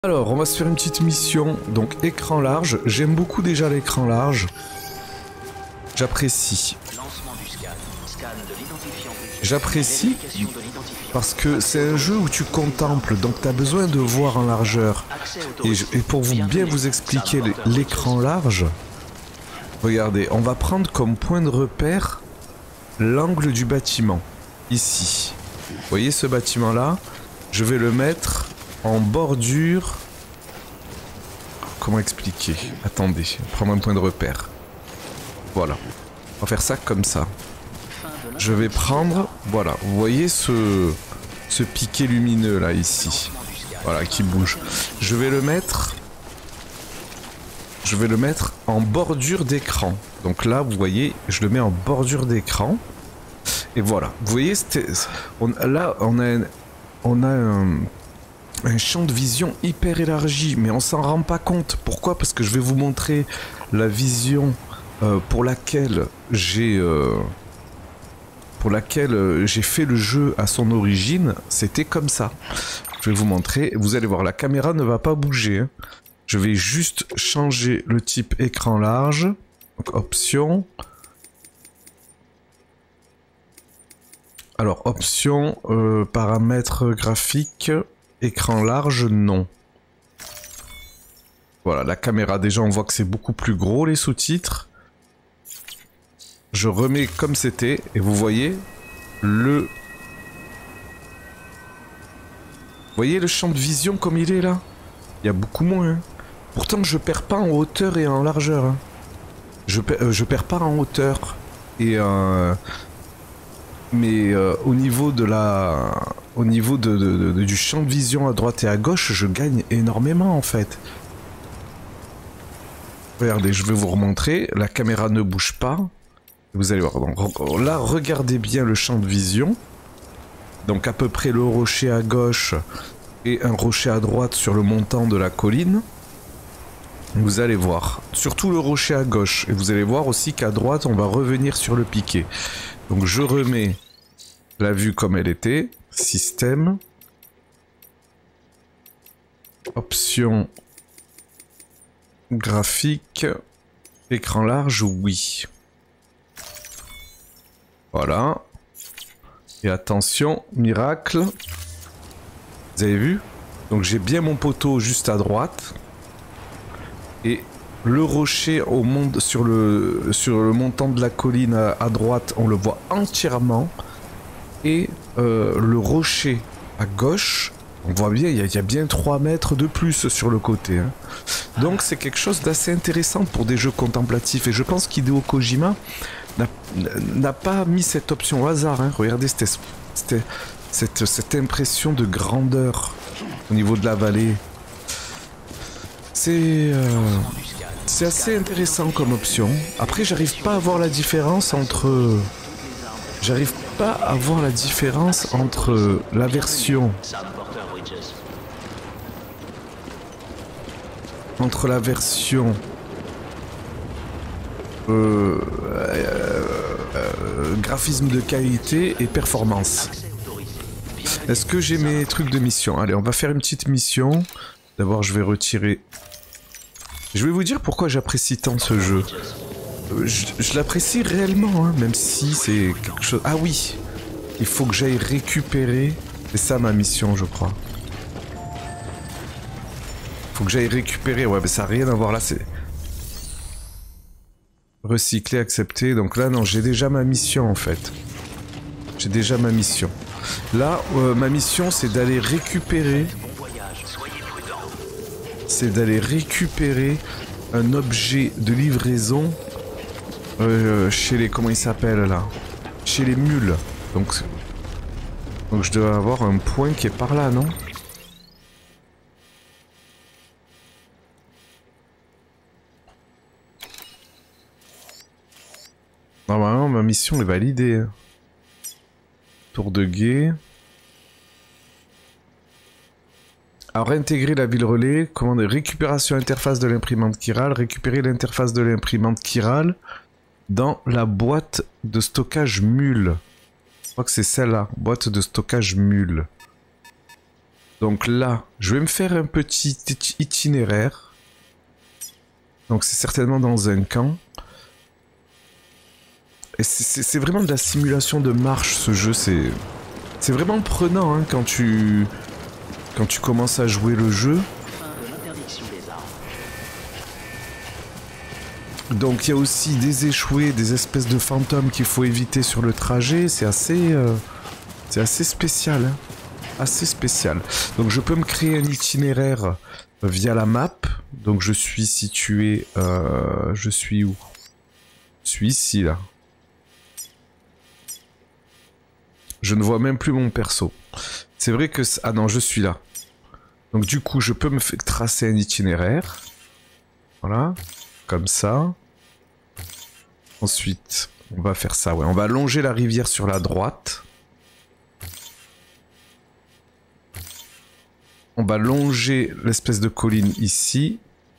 Alors, on va se faire une petite mission. Donc, écran large. J'aime beaucoup déjà l'écran large. J'apprécie. J'apprécie parce que c'est un jeu où tu contemples, donc tu as besoin de voir en largeur. Et pour bien vous expliquer l'écran large, regardez, on va prendre comme point de repère l'angle du bâtiment. Ici. Vous voyez ce bâtiment-là? Je vais le mettre en bordure. Comment expliquer? Attendez, prendre un point de repère. Voilà. On va faire ça comme ça. Je vais prendre, voilà, vous voyez ce piquet lumineux là ici, voilà, qui bouge. Je vais le mettre en bordure d'écran. Donc là, vous voyez, je le mets en bordure d'écran. Et voilà, vous voyez, là, on a un champ de vision hyper élargi, mais on s'en rend pas compte. Pourquoi? Parce que je vais vous montrer la vision pour laquelle j'ai fait le jeu à son origine. C'était comme ça. Je vais vous montrer. Vous allez voir, la caméra ne va pas bouger. Hein. Je vais juste changer le type écran large. Donc, option. Alors, option, paramètres graphiques, écran large, non. Voilà, la caméra, déjà, on voit que c'est beaucoup plus gros, les sous-titres. Je remets comme c'était, et vous voyez le... Vous voyez le champ de vision comme il est là? Il y a beaucoup moins. Hein. Pourtant, je perds pas en hauteur et en largeur. Hein. Je perds pas en hauteur. Et mais au niveau de la... Au niveau du champ de vision à droite et à gauche, je gagne énormément en fait. Regardez, je vais vous remontrer. La caméra ne bouge pas. Vous allez voir. Donc, là, regardez bien le champ de vision. Donc à peu près le rocher à gauche et un rocher à droite sur le montant de la colline. Vous allez voir. Surtout le rocher à gauche. Et vous allez voir aussi qu'à droite, on va revenir sur le piquet. Donc je remets la vue comme elle était. Système. Option. Graphique. Écran large, oui. Voilà. Et attention, miracle. Vous avez vu? Donc j'ai bien mon poteau juste à droite. Et le rocher sur le montant de la colline à droite, on le voit entièrement. Et le rocher à gauche, on voit bien, il y a bien 3 mètres de plus sur le côté. Hein. Donc c'est quelque chose d'assez intéressant pour des jeux contemplatifs. Et je pense qu'Hideo Kojima n'a pas mis cette option au hasard. Hein. Regardez cette impression de grandeur au niveau de la vallée. C'est assez intéressant comme option. Après, j'arrive pas à voir la différence entre... J'arrive pas à voir la différence entre la version... Entre la version... graphisme de qualité et performance. Est-ce que j'ai mes trucs de mission? Allez, on va faire une petite mission. D'abord, je vais retirer... Je vais vous dire pourquoi j'apprécie tant ce jeu. Je l'apprécie réellement, hein, même si c'est quelque chose... Ah oui! Il faut que j'aille récupérer... C'est ça ma mission, je crois. Faut que j'aille récupérer... Ouais, mais ça n'a rien à voir là, c'est... Recycler, accepter. Donc là, non, j'ai déjà ma mission en fait. J'ai déjà ma mission. Là, ma mission, c'est d'aller récupérer... C'est d'aller récupérer un objet de livraison chez les... Comment il s'appelle là? Chez les mules. Donc je dois avoir un point qui est par là, non? Normalement, ma mission est validée. Tour de guet. Alors, réintégrer la ville relais. Commande récupération interface de l'imprimante chirale. Récupérer l'interface de l'imprimante chirale dans la boîte de stockage mule. Je crois que c'est celle-là. Boîte de stockage mule. Donc là, je vais me faire un petit itinéraire. Donc c'est certainement dans un camp. Et c'est vraiment de la simulation de marche, ce jeu. C'est vraiment prenant hein, quand tu commences à jouer le jeu. Donc il y a aussi des échoués, des espèces de fantômes qu'il faut éviter sur le trajet. C'est assez spécial. Hein. Assez spécial. Donc je peux me créer un itinéraire via la map. Donc je suis situé... je suis où? Je suis ici, là. Je ne vois même plus mon perso. C'est vrai que... Ah non, je suis là. Donc du coup, je peux me tracer un itinéraire. Voilà. Comme ça. Ensuite, on va faire ça. Ouais, on va longer la rivière sur la droite. On va longer l'espèce de colline ici.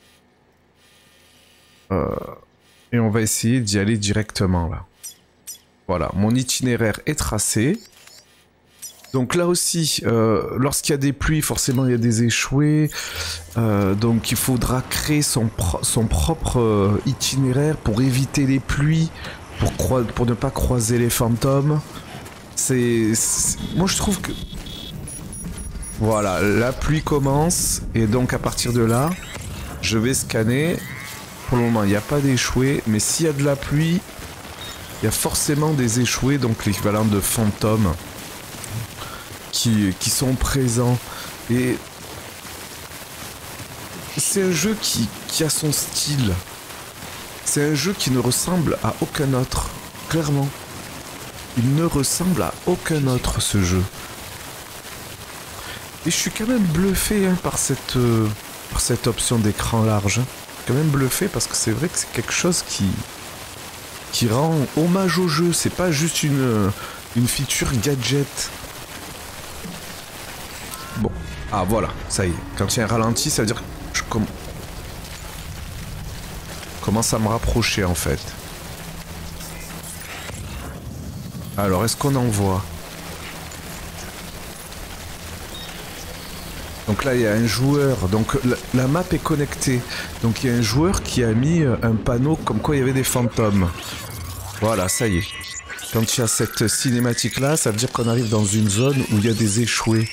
Et on va essayer d'y aller directement là. Voilà, mon itinéraire est tracé. Donc là aussi, lorsqu'il y a des pluies, forcément il y a des échoués. Donc il faudra créer son propre itinéraire pour éviter les pluies, pour ne pas croiser les fantômes. Moi je trouve que... Voilà, la pluie commence et donc à partir de là, je vais scanner. Pour le moment, il n'y a pas d'échoués, mais s'il y a de la pluie, il y a forcément des échoués, donc l'équivalent de fantômes qui sont présents. Et c'est un jeu qui a son style. C'est un jeu qui ne ressemble à aucun autre, clairement. Il ne ressemble à aucun autre, ce jeu. Et je suis quand même bluffé hein, par cette option d'écran large. Quand même bluffé parce que c'est vrai que c'est quelque chose qui rend hommage au jeu. C'est pas juste une feature gadget. Bon, ah voilà, ça y est. Quand il y a un ralenti, ça veut dire que je commence à me rapprocher en fait. Alors, est-ce qu'on en voit? Donc là, il y a un joueur. Donc la map est connectée. Donc il y a un joueur qui a mis un panneau comme quoi il y avait des fantômes. Voilà, ça y est. Quand il y a cette cinématique-là, ça veut dire qu'on arrive dans une zone où il y a des échoués.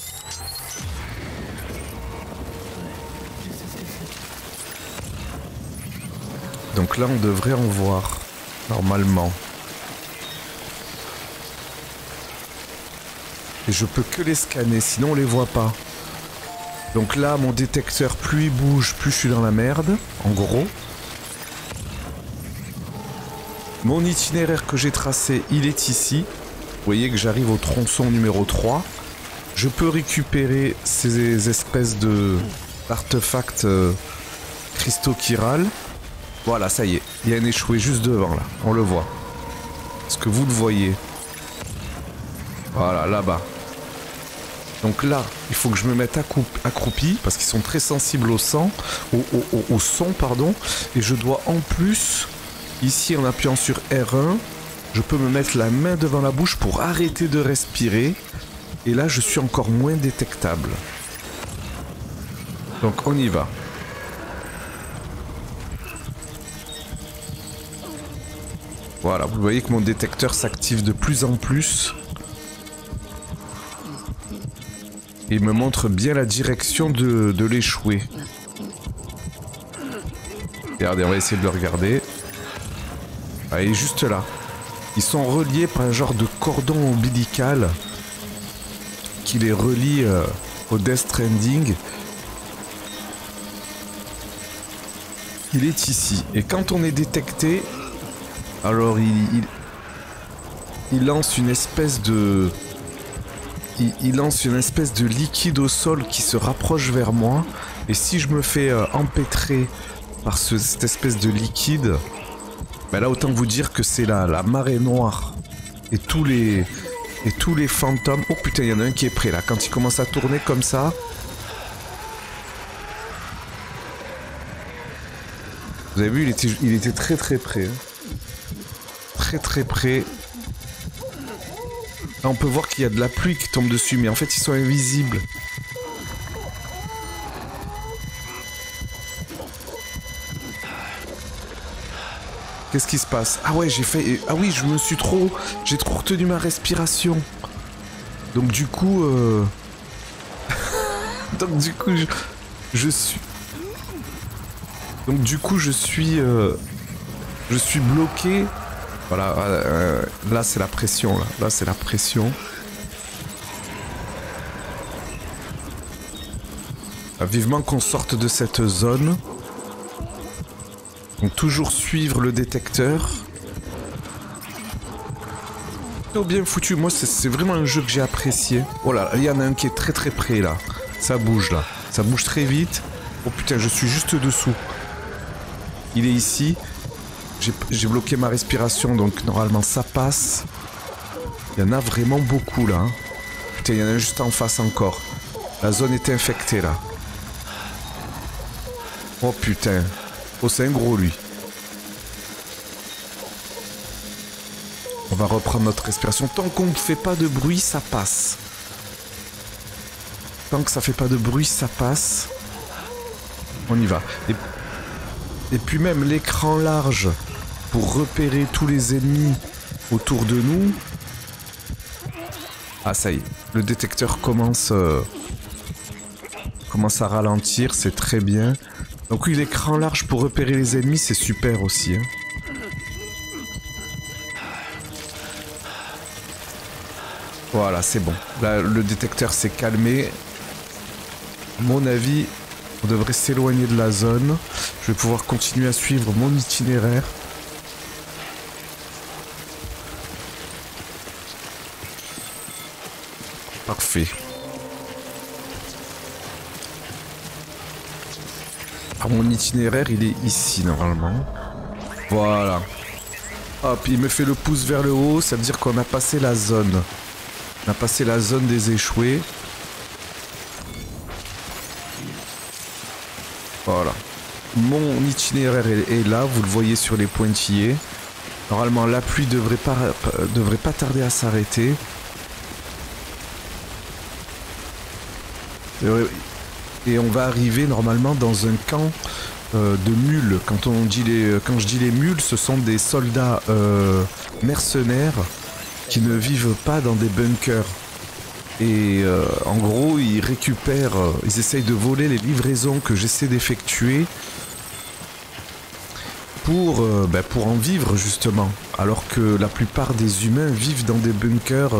Donc là, on devrait en voir, normalement. Et je peux que les scanner, sinon on les voit pas. Donc là, mon détecteur, plus il bouge, plus je suis dans la merde, en gros. Mon itinéraire que j'ai tracé, il est ici. Vous voyez que j'arrive au tronçon numéro 3. Je peux récupérer ces espèces d'artefacts cristaux qui râlent. Voilà, ça y est. Il y a un échoué juste devant, là. On le voit. Est-ce que vous le voyez? Voilà, là-bas. Donc là, il faut que je me mette accroupi parce qu'ils sont très sensibles au sang, au son, pardon. Et je dois en plus, ici en appuyant sur R1, je peux me mettre la main devant la bouche pour arrêter de respirer. Et là, je suis encore moins détectable. Donc on y va. Voilà, vous voyez que mon détecteur s'active de plus en plus. Il me montre bien la direction de l'échoué. Regardez, on va essayer de le regarder. Ah, il est juste là. Ils sont reliés par un genre de cordon ombilical qui les relie au Death Stranding. Il est ici. Et quand on est détecté, alors il lance une espèce de... Il lance une espèce de liquide au sol qui se rapproche vers moi. Et si je me fais empêtrer par cette espèce de liquide, ben là autant vous dire que c'est la marée noire. Et tous les fantômes... Oh putain, il y en a un qui est prêt là. Quand il commence à tourner comme ça... Vous avez vu, il était très très près. Hein. Très très près. Là, on peut voir qu'il y a de la pluie qui tombe dessus, mais en fait, ils sont invisibles. Qu'est-ce qui se passe? Ah ouais, j'ai fait... Ah oui, j'ai trop retenu ma respiration. Donc du coup... Donc du coup, je suis... Donc du coup, je suis bloqué. Voilà, là c'est la pression, là. Là c'est la pression. Vivement qu'on sorte de cette zone. Donc toujours suivre le détecteur. Plutôt bien foutu. Moi c'est vraiment un jeu que j'ai apprécié. Oh là, il y en a un qui est très très près là. Ça bouge là. Ça bouge très vite. Oh putain, je suis juste dessous. Il est ici. J'ai bloqué ma respiration, donc normalement ça passe. Il y en a vraiment beaucoup là. Hein. Putain, il y en a un juste en face encore. La zone est infectée là. Oh putain. Oh, c'est un gros lui. On va reprendre notre respiration. Tant qu'on ne fait pas de bruit, ça passe. Tant que ça fait pas de bruit, ça passe. On y va. Et puis même l'écran large pour repérer tous les ennemis autour de nous. Ah ça y est, le détecteur commence à ralentir, c'est très bien. Donc oui, l'écran large pour repérer les ennemis, c'est super aussi. Hein. Voilà, c'est bon. Là, le détecteur s'est calmé. À mon avis, on devrait s'éloigner de la zone. Je vais pouvoir continuer à suivre mon itinéraire. Parfait. Alors, mon itinéraire, il est ici, normalement. Voilà. Hop, il me fait le pouce vers le haut, ça veut dire qu'on a passé la zone. On a passé la zone des échoués. Voilà. Mon itinéraire est là, vous le voyez sur les pointillés. Normalement, la pluie devrait pas tarder à s'arrêter. Et on va arriver normalement dans un camp de mules. Quand je dis les mules, ce sont des soldats mercenaires qui ne vivent pas dans des bunkers. Et en gros, ils essayent de voler les livraisons que j'essaie d'effectuer pour en vivre justement. Alors que la plupart des humains vivent dans des bunkers.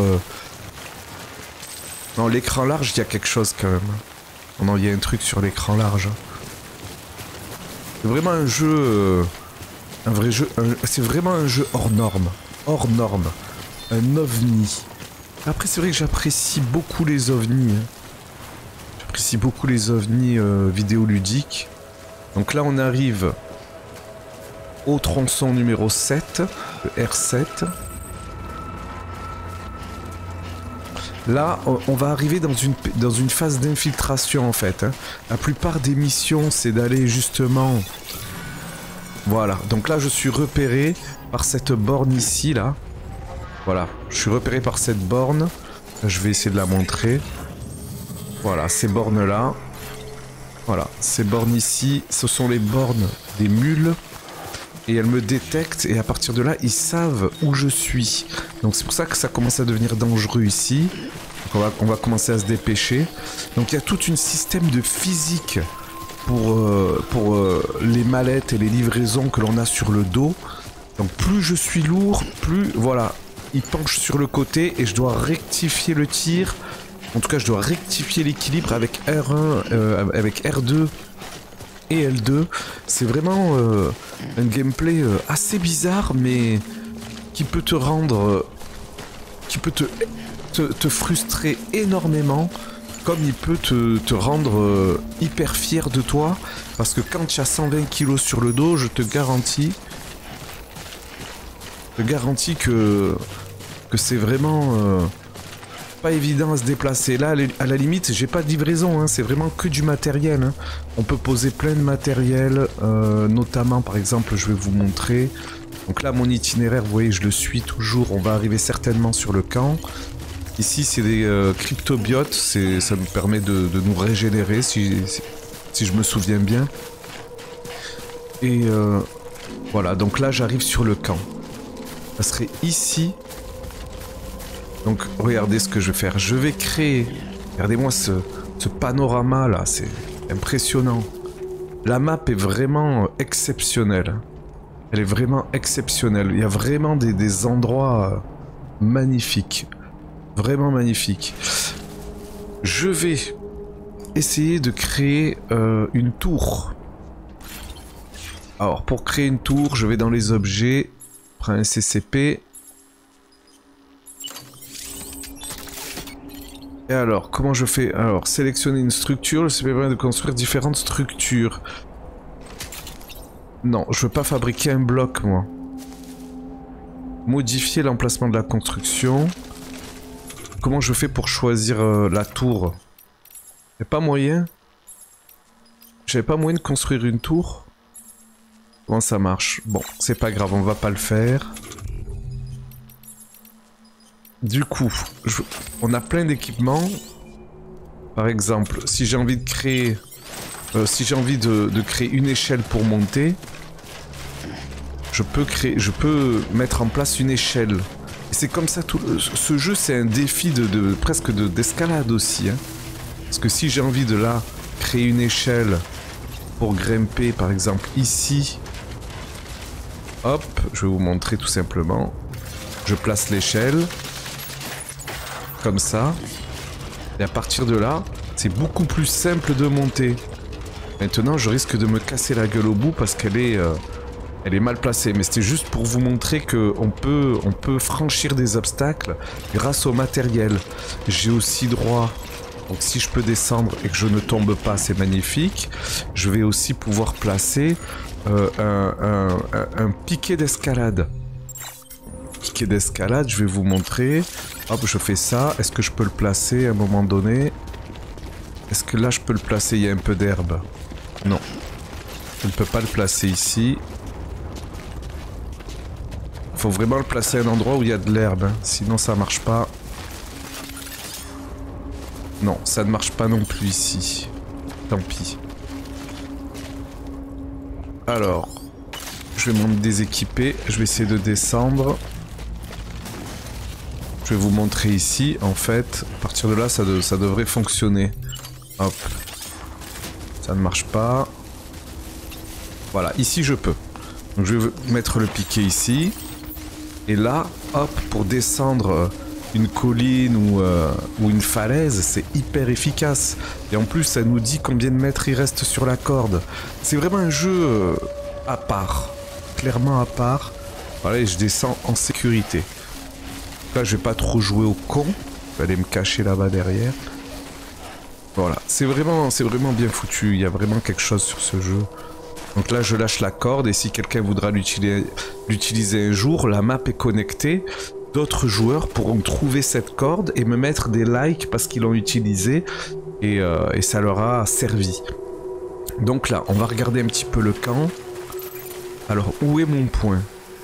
Dans l'écran large, il y a quelque chose quand même. Oh non, il y a un truc sur l'écran large. C'est vraiment un jeu... un vrai jeu... c'est vraiment un jeu hors norme. Hors norme. Un ovni. Après, c'est vrai que j'apprécie beaucoup les ovnis. Hein. J'apprécie beaucoup les ovnis vidéoludiques. Donc là, on arrive au tronçon numéro 7, le R7. Là, on va arriver dans une phase d'infiltration en fait. Hein. La plupart des missions, c'est d'aller justement... Voilà, donc là je suis repéré par cette borne ici, là. Voilà, je suis repéré par cette borne. Je vais essayer de la montrer. Voilà, ces bornes-là. Voilà, ces bornes ici, ce sont les bornes des mules. Et elles me détectent et à partir de là, ils savent où je suis. Donc c'est pour ça que ça commence à devenir dangereux ici. Donc on va commencer à se dépêcher. Donc il y a tout un système de physique pour les mallettes et les livraisons que l'on a sur le dos. Donc plus je suis lourd, plus... Voilà, il penche sur le côté et je dois rectifier le tir. En tout cas, je dois rectifier l'équilibre avec R1, avec R2 et L2. C'est vraiment un gameplay assez bizarre, mais qui peut te rendre... qui peut te frustrer énormément, comme il peut te rendre hyper fier de toi, parce que quand tu as 120 kilos sur le dos, je te garantis que c'est vraiment pas évident à se déplacer. Là, à la limite, j'ai pas de livraison, hein, c'est vraiment que du matériel. Hein. On peut poser plein de matériel, notamment, par exemple, je vais vous montrer. Donc là, mon itinéraire, vous voyez, je le suis toujours. On va arriver certainement sur le camp. Ici, c'est des cryptobiotes. Ça nous permet de nous régénérer, si je me souviens bien. Et Voilà, donc là j'arrive sur le camp. Ça serait ici. Donc regardez ce que je vais faire. Je vais créer... Regardez-moi ce panorama là, c'est impressionnant. La map est vraiment exceptionnelle. Elle est vraiment exceptionnelle. Il y a vraiment des endroits magnifiques. Vraiment magnifiques. Je vais essayer de créer une tour. Alors pour créer une tour, je vais dans les objets, prends un CCP. Et alors, comment je fais? Alors, sélectionner une structure, le CCP permet de construire différentes structures. Non, je veux pas fabriquer un bloc, moi. Modifier l'emplacement de la construction. Comment je fais pour choisir la tour? Y'a pas moyen? J'avais pas moyen de construire une tour? Comment ça marche? Bon, c'est pas grave, on va pas le faire. Du coup, on a plein d'équipements. Par exemple, si j'ai envie de créer... si j'ai envie de créer une échelle pour monter, je peux mettre en place une échelle. Et c'est comme ça tout. Ce jeu, c'est un défi presque d'escalade aussi. Hein. Parce que si j'ai envie de là créer une échelle pour grimper, par exemple ici, hop, je vais vous montrer tout simplement. Je place l'échelle comme ça. Et à partir de là, c'est beaucoup plus simple de monter. Maintenant, je risque de me casser la gueule au bout parce qu'elle est, elle est mal placée. Mais c'était juste pour vous montrer qu'on peut franchir des obstacles grâce au matériel. J'ai aussi droit, donc si je peux descendre et que je ne tombe pas, c'est magnifique. Je vais aussi pouvoir placer un piquet d'escalade. Piquet d'escalade, je vais vous montrer. Hop, je fais ça. Est-ce que je peux le placer à un moment donné? Est-ce que là je peux le placer? Il y a un peu d'herbe. Non. Je ne peux pas le placer ici. Il faut vraiment le placer à un endroit où il y a de l'herbe. Hein. Sinon ça marche pas. Non, ça ne marche pas non plus ici. Tant pis. Alors, je vais m'en déséquiper. Je vais essayer de descendre. Je vais vous montrer ici. En fait, à partir de là, ça devrait fonctionner. Hop. Ça ne marche pas. Voilà, ici je peux. Donc je vais mettre le piquet ici. Et là, hop, pour descendre une colline ou une falaise, c'est hyper efficace. Et en plus, ça nous dit combien de mètres il reste sur la corde. C'est vraiment un jeu à part. Clairement à part. Voilà, et je descends en sécurité. Là, je vais pas trop jouer au con. Je vais aller me cacher là-bas derrière. Voilà, c'est vraiment bien foutu. Il y a vraiment quelque chose sur ce jeu. Donc là, je lâche la corde et si quelqu'un voudra l'utiliser un jour, la map est connectée. D'autres joueurs pourront trouver cette corde et me mettre des likes parce qu'ils l'ont utilisée et ça leur a servi. Donc là, on va regarder un petit peu le camp. Alors, où est mon point?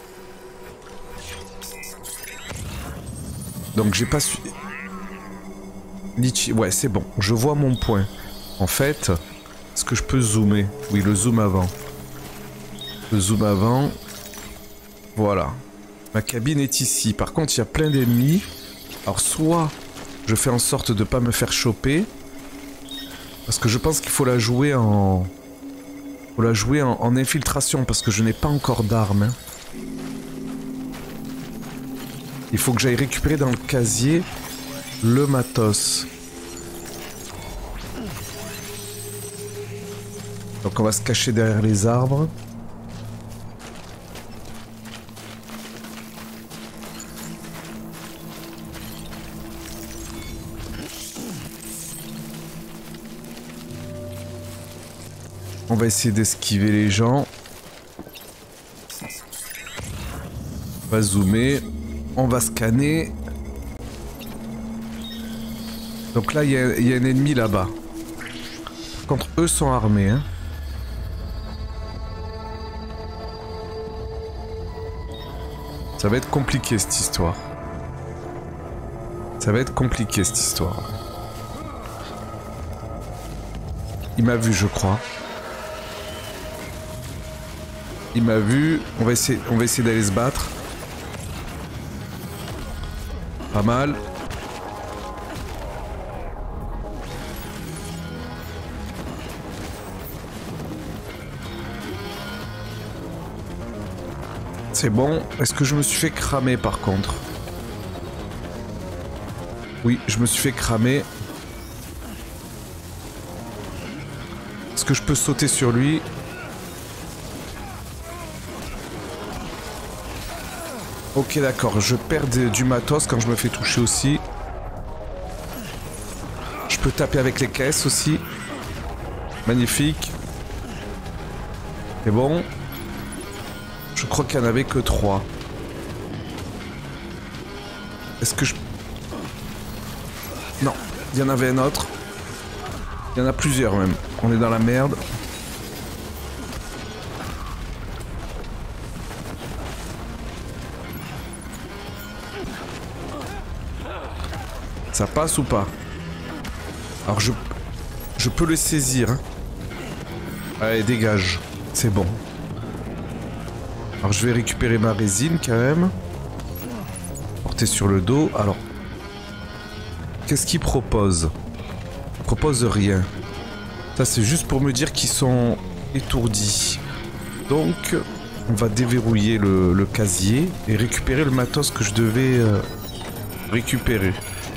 Donc j'ai pas su... Ouais, c'est bon, je vois mon point. En fait, est-ce que je peux zoomer? Oui, le zoom avant. Le zoom avant. Voilà. Ma cabine est ici. Par contre, il y a plein d'ennemis. Alors, soit je fais en sorte de ne pas me faire choper. Parce que je pense qu'il faut la jouer en... Faut la jouer en infiltration parce que je n'ai pas encore d'armes. Hein. Il faut que j'aille récupérer dans le casier le matos. Donc on va se cacher derrière les arbres. On va essayer d'esquiver les gens. On va zoomer. On va scanner. Donc là, il y a un ennemi là-bas. Par contre, eux sont armés. Hein. Ça va être compliqué cette histoire. Ça va être compliqué cette histoire. Il m'a vu, je crois. Il m'a vu. On va essayer d'aller se battre. Pas mal. C'est bon. Est-ce que je me suis fait cramer par contre? Oui, je me suis fait cramer. Est-ce que je peux sauter sur lui? Ok, d'accord. Je perds du matos quand je me fais toucher aussi. Je peux taper avec les caisses aussi. Magnifique. C'est bon. Je crois qu'il n'y en avait que 3. Est-ce que je... Non, il y en avait un autre. Il y en a plusieurs même. On est dans la merde. Ça passe ou pas? Alors je peux le saisir. Hein. Allez, dégage. C'est bon. Alors je vais récupérer ma résine quand même. Porter sur le dos. Alors, qu'est-ce qu'il propose? Il propose rien. Ça c'est juste pour me dire qu'ils sont étourdis. Donc, on va déverrouiller le casier et récupérer le matos que je devais récupérer.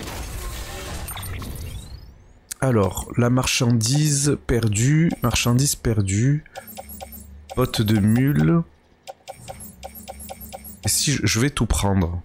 Alors, la marchandise perdue. Marchandise perdue. Botte de mule. Et si je vais tout prendre.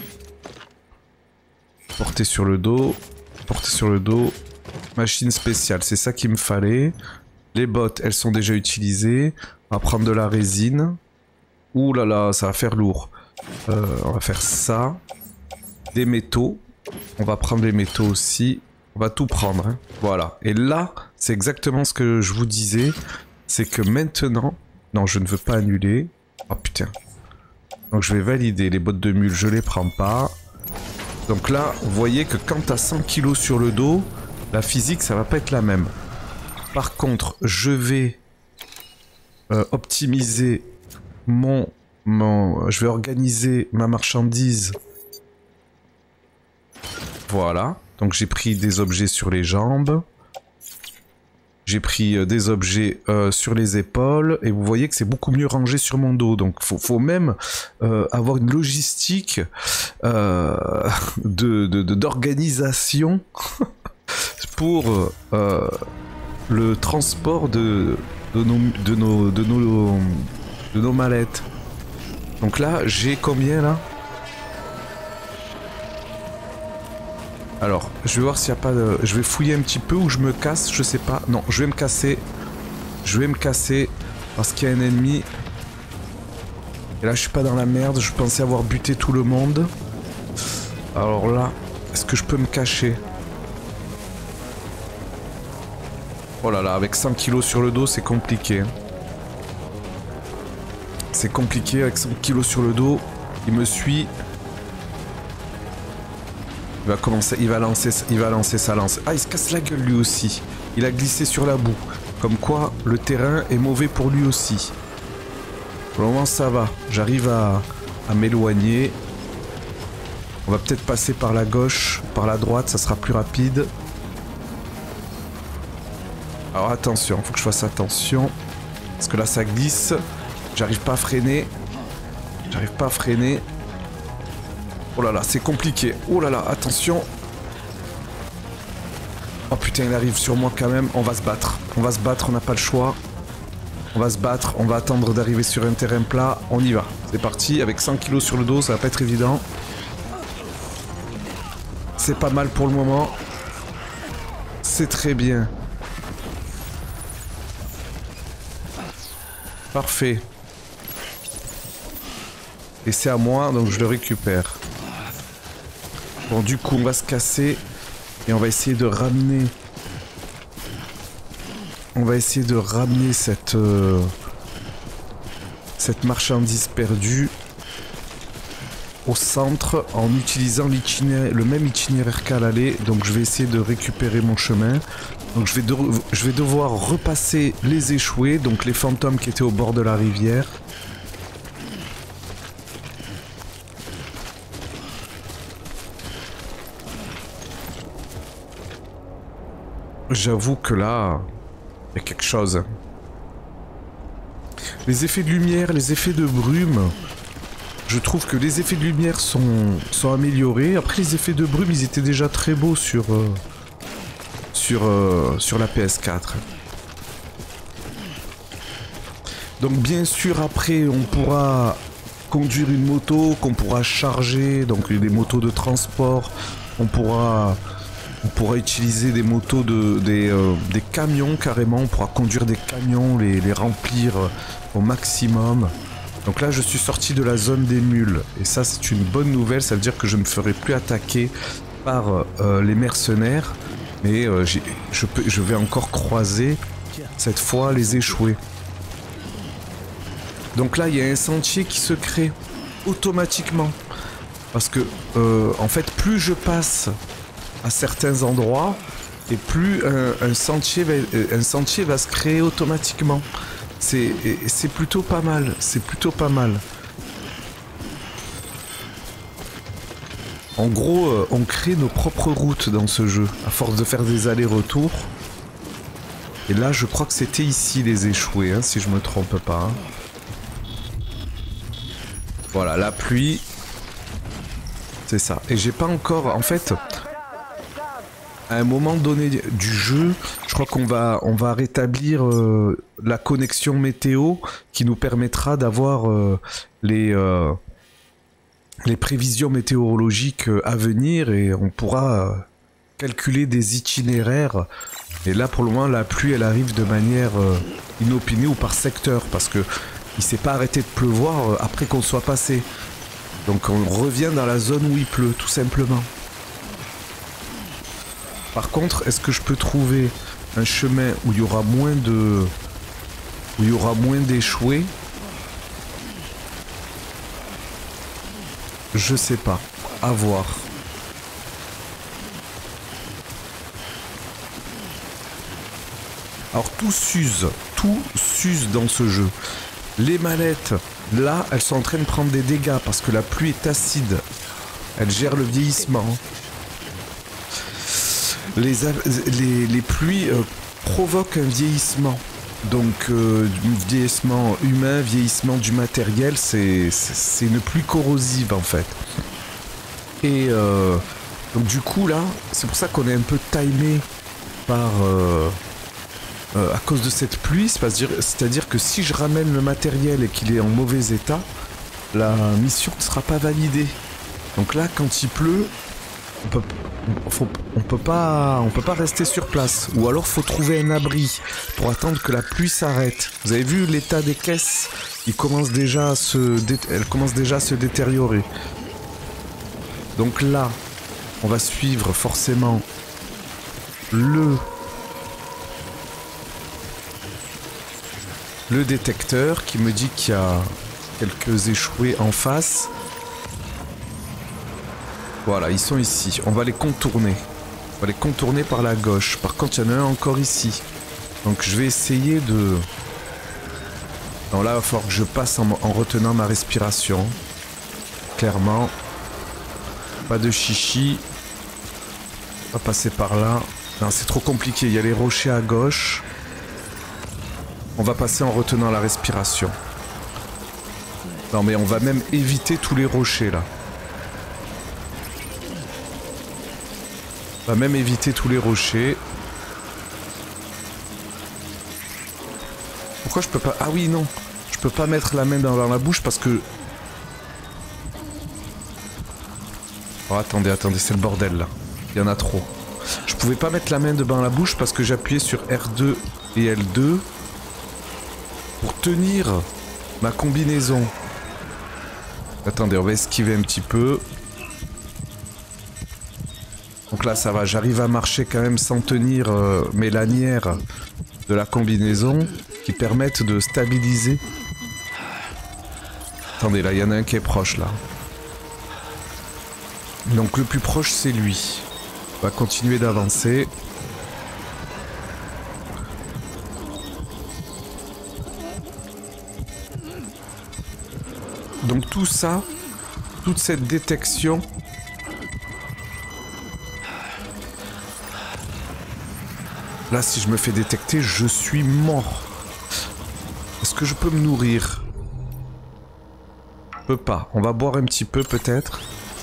Porter sur le dos. Porter sur le dos. Machine spéciale, c'est ça qu'il me fallait. Les bottes, elles sont déjà utilisées. On va prendre de la résine. Ouh là là, ça va faire lourd. On va faire ça. Des métaux. On va prendre les métaux aussi. On va tout prendre. Hein. Voilà. Et là, c'est exactement ce que je vous disais. C'est que maintenant... Non, je ne veux pas annuler. Oh putain. Donc je vais valider les bottes de mule, je les prends pas. Donc là, vous voyez que quand t'as 100 kg sur le dos, la physique, ça va pas être la même. Par contre, je vais optimiser je vais organiser ma marchandise. Voilà. Donc j'ai pris des objets sur les jambes. J'ai pris des objets sur les épaules. Et vous voyez que c'est beaucoup mieux rangé sur mon dos. Donc faut même avoir une logistique d'organisation pour le transport de nos mallettes. Donc là, j'ai combien là? Alors, je vais voir s'il n'y a pas de... Je vais fouiller un petit peu ou je me casse, je sais pas. Non, je vais me casser. Je vais me casser parce qu'il y a un ennemi. Et là, je suis pas dans la merde. Je pensais avoir buté tout le monde. Alors là, est-ce que je peux me cacher? Oh là là, avec 100 kg sur le dos, c'est compliqué. C'est compliqué avec 100 kg sur le dos. Il me suit. Il va commencer, il va lancer sa lance. Ah, il se casse la gueule lui aussi. Il a glissé sur la boue. Comme quoi, le terrain est mauvais pour lui aussi. Pour le moment, ça va. J'arrive à m'éloigner. On va peut-être passer par la gauche, par la droite, ça sera plus rapide. Alors attention, faut que je fasse attention. Parce que là, ça glisse. J'arrive pas à freiner. J'arrive pas à freiner. Oh là là, c'est compliqué. Oh là là, attention. Oh putain, il arrive sur moi quand même. On va se battre. On va se battre, on n'a pas le choix. On va se battre, on va attendre d'arriver sur un terrain plat. On y va. C'est parti. Avec 100 kg sur le dos, ça va pas être évident. C'est pas mal pour le moment. C'est très bien. Parfait. Et c'est à moi, donc je le récupère. Bon, du coup, on va se casser. Et on va essayer de ramener... On va essayer de ramener cette marchandise perdue. au centre en utilisant le même itinéraire qu'à l'aller. Donc je vais essayer de récupérer mon chemin. Donc je vais devoir repasser les échoués, donc les fantômes qui étaient au bord de la rivière. J'avoue que là, il y a quelque chose. Les effets de lumière, les effets de brume, je trouve que les effets de lumière sont améliorés. Après, les effets de brume, ils étaient déjà très beaux sur la PS4. Donc bien sûr, après, on pourra conduire une moto, qu'on pourra charger, donc des motos de transport, on pourra utiliser des motos, des camions carrément, on pourra conduire des camions, les remplir au maximum. Donc là je suis sorti de la zone des mules, et ça c'est une bonne nouvelle, ça veut dire que je ne me ferai plus attaquer par les mercenaires, mais je vais encore croiser, cette fois, les échoués. Donc là il y a un sentier qui se crée automatiquement, parce que en fait plus je passe à certains endroits, et plus un sentier va se créer automatiquement. C'est plutôt pas mal, c'est plutôt pas mal. En gros, on crée nos propres routes dans ce jeu, à force de faire des allers-retours. Et là, je crois que c'était ici les échoués, hein, si je me trompe pas. Voilà, la pluie. C'est ça. Et j'ai pas encore... En fait... À un moment donné du jeu, je crois qu'on va rétablir la connexion météo qui nous permettra d'avoir les prévisions météorologiques à venir, et on pourra calculer des itinéraires. Et là, pour le moment, la pluie, elle arrive de manière inopinée ou par secteur, parce que il s'est pas arrêté de pleuvoir après qu'on soit passé. Donc on revient dans la zone où il pleut, tout simplement. Par contre, est-ce que je peux trouver un chemin où il y aura moins d'échoués? Je sais pas. À voir. Alors tout s'use dans ce jeu. Les manettes, là, elles sont en train de prendre des dégâts parce que la pluie est acide. Elle gère le vieillissement. Les pluies provoquent un vieillissement. Donc vieillissement humain, vieillissement du matériel, c'est une pluie corrosive en fait. Et donc du coup là, c'est pour ça qu'on est un peu timé par à cause de cette pluie. C'est-à-dire que si je ramène le matériel et qu'il est en mauvais état, la mission ne sera pas validée. Donc là, quand il pleut, on peut pas rester sur place, ou alors faut trouver un abri pour attendre que la pluie s'arrête. Vous avez vu l'état des caisses, elles commencent déjà à se détériorer. Donc là, on va suivre forcément le détecteur qui me dit qu'il y a quelques échoués en face. Voilà, ils sont ici. On va les contourner. On va les contourner par la gauche. Par contre, il y en a un encore ici. Donc je vais essayer de... Non, là, il va falloir que je passe en retenant ma respiration. Clairement. Pas de chichi. On va passer par là. Non, c'est trop compliqué. Il y a les rochers à gauche. On va passer en retenant la respiration. Non, mais on va même éviter tous les rochers, là. On va même éviter tous les rochers. Pourquoi je peux pas... Ah oui, non. Je peux pas mettre la main dans la bouche parce que... Oh, attendez, c'est le bordel, là. Il y en a trop. Je pouvais pas mettre la main dans la bouche parce que j'appuyais sur R2 et L2 pour tenir ma combinaison. Attendez, on va esquiver un petit peu. Donc là ça va, j'arrive à marcher quand même sans tenir mes lanières de la combinaison qui permettent de stabiliser. Attendez, là il y en a un qui est proche là. Donc le plus proche c'est lui. On va continuer d'avancer. Donc tout ça, toute cette détection, là si je me fais détecter, je suis mort. Est-ce que je peux me nourrir? Je peux pas. On va boire un petit peu peut-être.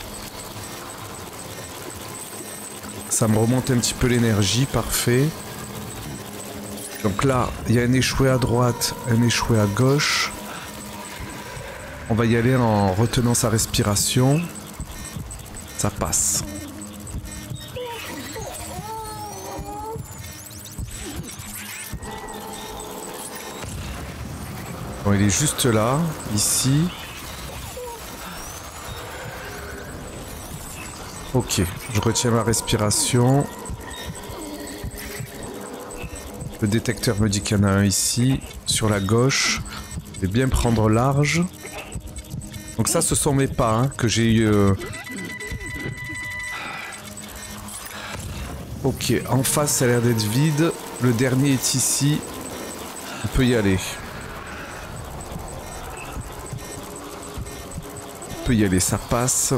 Ça me remonte un petit peu l'énergie, parfait. Donc là, il y a un échoué à droite, un échoué à gauche. On va y aller en retenant sa respiration. Ça passe. Bon, il est juste là, ici. Ok, je retiens ma respiration. Le détecteur me dit qu'il y en a un ici, sur la gauche. Je vais bien prendre large. Donc ça, ce sont mes pas hein, que j'ai eu. Ok, en face, ça a l'air d'être vide. Le dernier est ici. On peut y aller. On peut y aller, ça passe.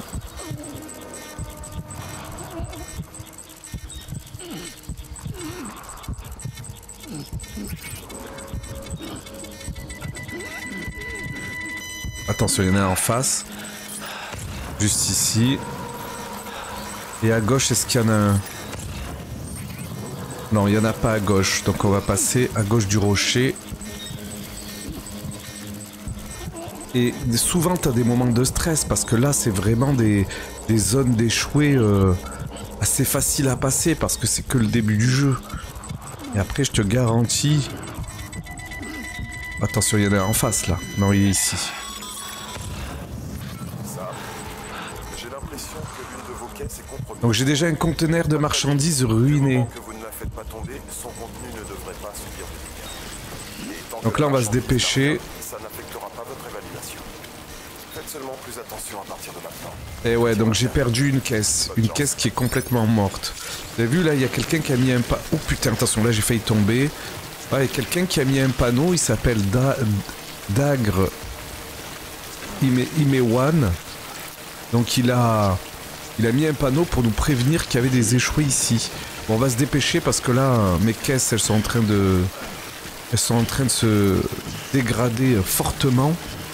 Attention, il y en a un en face. Juste ici. Et à gauche, est-ce qu'il y en a un? Non, il n'y en a pas à gauche. Donc on va passer à gauche du rocher. Et souvent, tu as des moments de stress. Parce que là, c'est vraiment des zones d'échoués assez faciles à passer. Parce que c'est que le début du jeu. Et après, je te garantis... Attention, il y en a un en face, là. Non, il est ici. Donc j'ai déjà un conteneur de marchandises ruiné. Donc là on va se dépêcher. Et ouais, donc j'ai perdu une caisse qui est complètement morte. Vous avez vu là, il y a quelqu'un qui a mis un panneau. Oh putain, attention, là j'ai failli tomber. Ouais, il y a quelqu'un qui a mis un panneau, il s'appelle Dagre Imewan. Donc il a mis un panneau pour nous prévenir qu'il y avait des échoués ici. Bon, on va se dépêcher parce que là, mes caisses, elles sont en train de se dégrader fortement.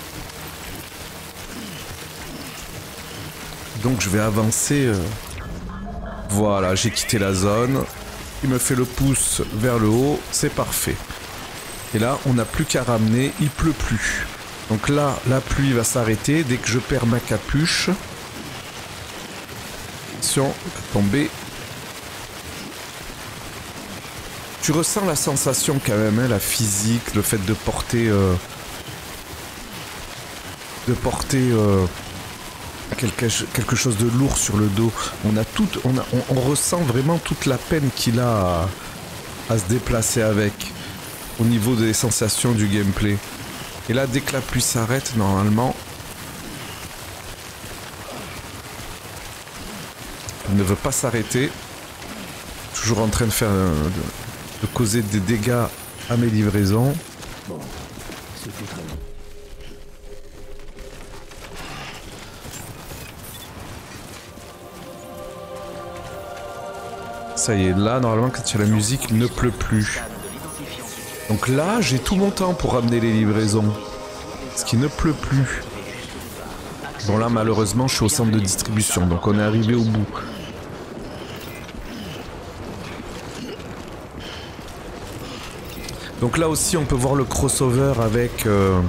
Donc je vais avancer. Voilà, j'ai quitté la zone. Il me fait le pouce vers le haut, c'est parfait. Et là, on n'a plus qu'à ramener, il pleut plus. Donc là, la pluie va s'arrêter dès que je perds ma capuche. Attention, tomber. Tu ressens la sensation quand même, hein, la physique, le fait de porter... quelque chose de lourd sur le dos. On ressent vraiment toute la peine qu'il a à se déplacer avec au niveau des sensations du gameplay. Et là, dès que la pluie s'arrête, normalement, elle ne veut pas s'arrêter. Toujours en train de faire de causer des dégâts à mes livraisons. Bon, c'était très bon. Ça y est, là, normalement, quand il y a la musique, il ne pleut plus. Donc là, j'ai tout mon temps pour ramener les livraisons. Ce qui ne pleut plus. Bon, là, malheureusement, je suis au centre de distribution, donc on est arrivé au bout. Donc là aussi, on peut voir le crossover avec...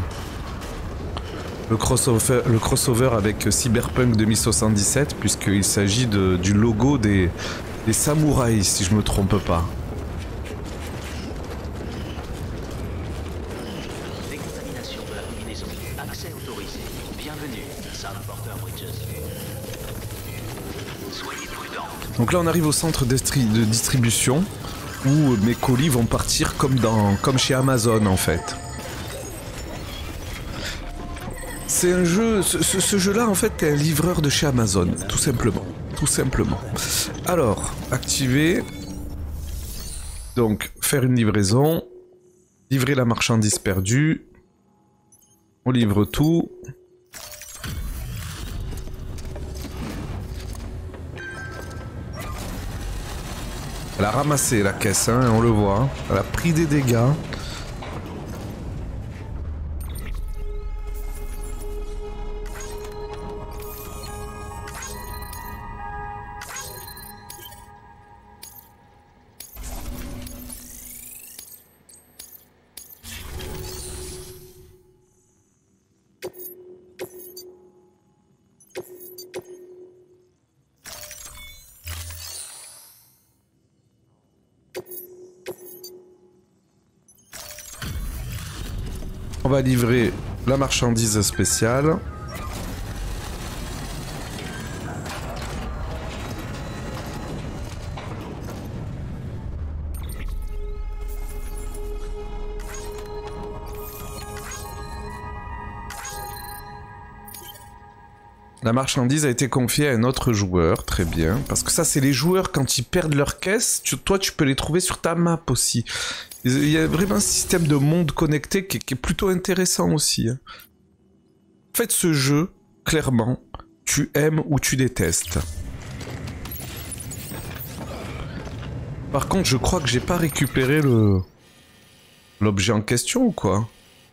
Le crossover avec Cyberpunk 2077, puisqu'il s'agit du logo des samouraïs, si je me trompe pas. Décontamination de la combinaison. Accès autorisé. Bienvenue, Sam Porter Bridges. Soyez prudents. Donc là, on arrive au centre de distribution, où mes colis vont partir comme chez Amazon, en fait. C'est un jeu... Ce jeu-là, en fait, t'es un livreur de chez Amazon, tout simplement. tout simplement. Alors, activer. Donc, faire une livraison. Livrer la marchandise perdue. On livre tout. Elle a ramassé la caisse, hein, on le voit. Elle a pris des dégâts. On va livrer la marchandise spéciale. La marchandise a été confiée à un autre joueur, très bien. Parce que ça, c'est les joueurs, quand ils perdent leur caisse, toi, tu peux les trouver sur ta map aussi. Il y a vraiment un système de monde connecté qui est plutôt intéressant aussi. En fait, ce jeu, clairement, tu aimes ou tu détestes. Par contre, je crois que j'ai pas récupéré l'objet en question ou quoi?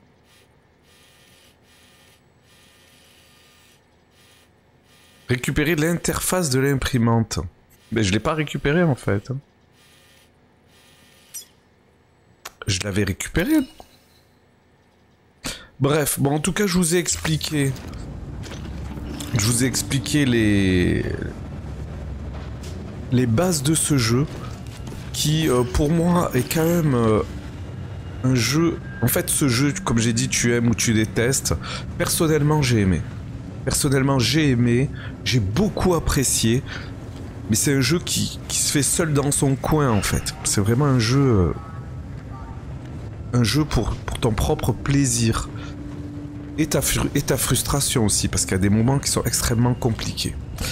Récupérer l'interface de l'imprimante. Mais je l'ai pas récupéré en fait. Je l'avais récupéré. Bref, bon en tout cas je vous ai expliqué. Je vous ai expliqué les bases de ce jeu. Qui pour moi est quand même un jeu... En fait ce jeu, comme j'ai dit, tu aimes ou tu détestes. Personnellement j'ai aimé. Personnellement, j'ai aimé, j'ai beaucoup apprécié, mais c'est un jeu qui se fait seul dans son coin en fait. C'est vraiment un jeu pour ton propre plaisir et ta frustration aussi, parce qu'il y a des moments qui sont extrêmement compliqués.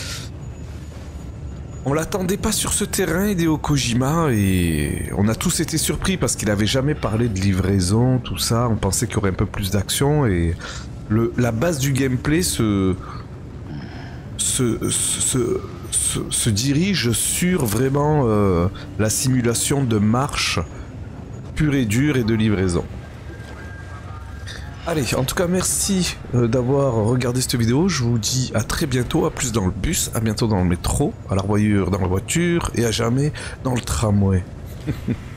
On l'attendait pas sur ce terrain, Hideo Kojima, et on a tous été surpris parce qu'il avait jamais parlé de livraison, tout ça. On pensait qu'il y aurait un peu plus d'action et la base du gameplay se dirige sur vraiment la simulation de marche pure et dure et de livraison. Allez, en tout cas merci d'avoir regardé cette vidéo, je vous dis à très bientôt, à plus dans le bus, à bientôt dans le métro, à la revoyure dans la voiture et à jamais dans le tramway.